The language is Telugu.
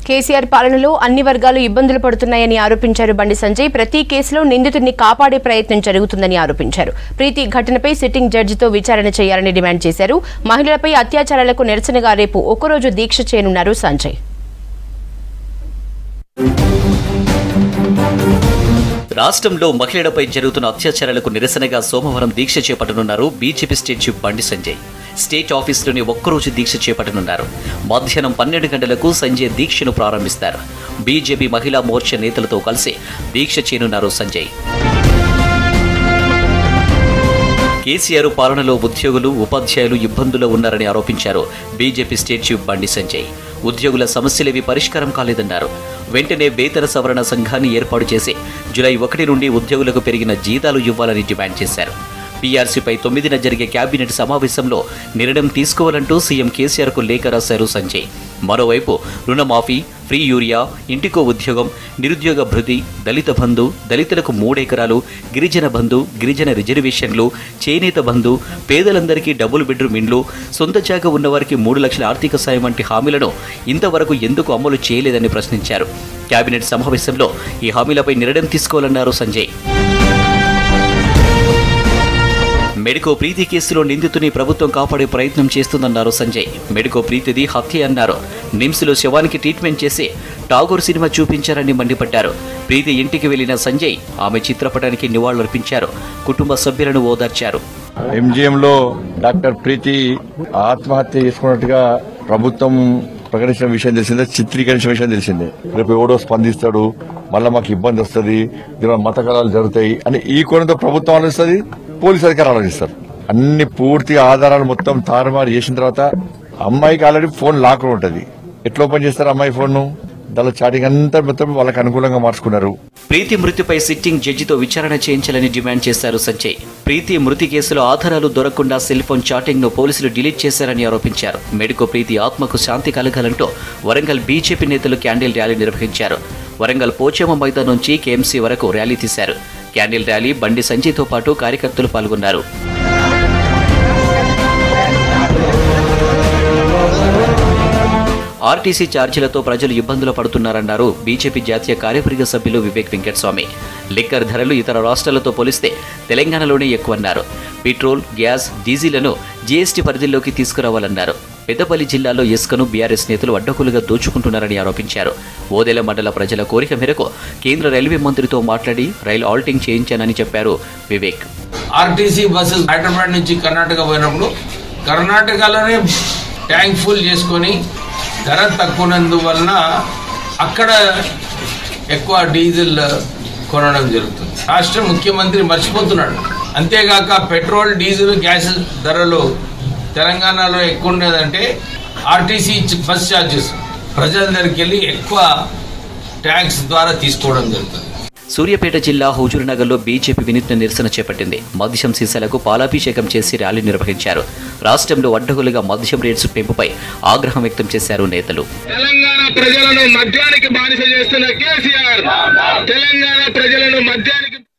కేసీఆర్ పాలనలో అన్ని వర్గాలు ఇబ్బందులు పడుతున్నాయని ఆరోపించారు బండి సంజయ్. ప్రతి కేసులో నిందితుడిని కాపాడే ప్రయత్నం జరుగుతుందని ఆరోపించారు. ప్రీతి ఘటనపై సిట్టింగ్ జడ్జితో విచారణ చేయాలని డిమాండ్ చేశారు. మహిళలపై అత్యాచారాలకు నిరసనగా రేపు ఒక్కరోజు దీక్ష చేయనున్నారు సంజయ్. రాష్ట్రంలో మహిళలపై జరుగుతున్న అత్యాచారాలకు నిరసనగా సోమవారం దీక్ష చేపట్టనున్నారు BJP state chief Bandi Sanjay. State ఆఫీసులోని ఒక్కరోజు దీక్ష చేపట్టనున్నారు. మధ్యాహ్నం 12 గంటలకు సంజయ్ దీక్షను ప్రారంభిస్తారు. బీజేపీ మహిళా మోర్చా నేతలతో కలిసి దీక్ష చేయనున్నారు సంజయ్. కేసీఆర్ పాలనలో ఉద్యోగులు, ఉపాధ్యాయులు ఇబ్బందుల్లో ఉన్నారని ఆరోపించారు BJP state chief Bandi Sanjay. ఉద్యోగుల సమస్యలేవి పరిష్కారం కాలేదన్నారు. వెంటనే వేతన సవరణ సంఘాన్ని ఏర్పాటు చేసి జూలై 1 నుండి ఉద్యోగులకు పెరిగిన జీతాలు ఇవ్వాలని డిమాండ్ చేశారు. పీఆర్సీపై 9న జరిగే కేబినెట్ సమావేశంలో నిర్ణయం తీసుకోవాలంటూ సీఎం కేసీఆర్కు లేఖ రాశారు సంజయ్. మరోవైపు రుణమాఫీ, ఫ్రీ యూరియా, ఇంటికో ఉద్యోగం, నిరుద్యోగ భృతి, దళిత బంధు, దళితులకు 3 ఎకరాలు, గిరిజన బంధు, గిరిజన రిజర్వేషన్లు, చేనేత బంధు, పేదలందరికీ డబుల్ బెడ్రూమ్ ఇండ్లు, సొంత జాగా ఉన్నవారికి 3 లక్షల ఆర్థిక సాయం వంటి హామీలను ఇంతవరకు ఎందుకు అమలు చేయలేదని ప్రశ్నించారు. కేబినెట్ సమావేశంలో ఈ హామీలపై నిర్ణయం తీసుకోవాలన్నారు సంజయ్. మెడికో ప్రీతి కేసులో నిందితుని ప్రభుత్వం కాపాడే ప్రయత్నం చేస్తుందన్నారు సంజయ్. మెడికో ప్రీతిది హత్య అన్నారు. నిమ్స్లో శవానికి ట్రీట్మెంట్ చేసి టాగోర్ సినిమా చూపించారని మండిపడ్డారు. ప్రీతి ఇంటికి వెళ్లిన సంజయ్ ఆమె చిత్రపటానికి నివాళులర్పించారు. కుటుంబ సభ్యులను ఓదార్చారు. ఎంజీఎంలో డాక్టర్ ప్రీతి ఆత్మహత్య చేసుకున్నట్టుగా ప్రభుత్వం ప్రకటించిన విషయం తెలిసిందే, చిత్రీకరించిన విషయం తెలిసిందే. రేపు ఎవడో స్పందిస్తాడు, మళ్ళీ మాకు ఇబ్బంది వస్తుంది, దీనివల్ల మత కళాలు జరుగుతాయి అని ఈ కోణంతో ప్రభుత్వం ఆలోచిస్తుంది, పోలీసు అధికారులు ఆలోచిస్తారు. అన్ని పూర్తిగా ఆధారాలు మొత్తం తారుమారు చేసిన తర్వాత అమ్మాయికి ఆల్రెడీ ఫోన్ లాక్ ఉంటుంది. ఎట్లా ఓపెన్ చేస్తారు అమ్మాయి ఫోన్? దాని చాటింగ్ అంతా మొత్తం వాళ్ళకి అనుకూలంగా మార్చుకున్నారు. ప్రీతి మృతిపై సిట్టింగ్ జడ్జితో విచారణ చేయించాలని డిమాండ్ చేశారు సంజయ్. ప్రీతి మృతి కేసులో ఆధారాలు దొరకకుండా సెల్ ఫోన్ చాటింగ్ ను పోలీసులు డిలీట్ చేశారని ఆరోపించారు. మెడికో ప్రీతి ఆత్మకు శాంతి కలగాలంటూ వరంగల్ బీజేపీ నేతలు క్యాండిల్ ర్యాలీ నిర్వహించారు. వరంగల్ పోచమ్మ మైదానం నుంచి కేఎంసీ వరకు ర్యాలీ తీశారు. క్యాండిల్ ర్యాలీ బండి సంజయ్తో పాటు కార్యకర్తలు పాల్గొన్నారు. ఆర్టీసీ ఛార్జీలతో ప్రజలు ఇబ్బందులు పడుతున్నారన్నారు బీజేపీ జాతీయ కార్యవర్గ సభ్యులు వివేక్ వెంకటస్వామి. లిక్కర్ ధరలు ఇతర రాష్ట్రాలతో పోలిస్తే తెలంగాణలోనే ఎక్కువన్నారు. పెట్రోల్, గ్యాస్, డీజిల్లను జీఎస్టీ పరిధిలోకి తీసుకురావాలన్నారు. పెద్దపల్లి జిల్లాలో ఇసుకను బీఆర్ఎస్ నేతలు అడ్డకులుగా దోచుకుంటున్నారని ఆరోపించారు. ఓదెల మండల ప్రజల కోరిక మేరకు కేంద్ర రైల్వే మంత్రితో మాట్లాడి రైలు ఆల్టింగ్ చేయించానని చెప్పారు వివేక్. ఆర్టీసీ బస్సులు హైదరాబాద్ నుంచి కర్ణాటక పోయినప్పుడు కర్ణాటకలోనే ట్యాంక్ ఫుల్ చేసుకొని ధర తక్కువనందువలన అక్కడ ఎక్కువ డీజిల్ కొనడం జరుగుతుంది. రాష్ట్ర ముఖ్యమంత్రి మర్చిపోతున్నాడు. అంతేగాక పెట్రోల్, డీజిల్, గ్యాస్ ధరలు తెలంగాణలో ఎక్కువ ఉండేదంటే ఆర్టీసీ బస్ ఛార్జెస్ ప్రజల దగ్గరికి వెళ్ళి ఎక్కువ ట్యాక్స్ ద్వారా తీసుకోవడం జరుగుతుంది. సూర్యాపేట జిల్లా హుజూర్నగర్లో బీజేపీ వినూత్న నిరసన చేపట్టింది. మద్యం సీసాలకు పాలాభిషేకం చేసి ర్యాలీ నిర్వహించారు. రాష్ట్రంలో అడ్డగోలుగా మద్యం రేట్స్ పెంపుపై ఆగ్రహం వ్యక్తం చేశారు నేతలు. తెలంగాణ ప్రజలను మద్యానికి బానిస చేస్తున్న కేసీఆర్ తెలంగాణ ప్రజలను మద్యానికి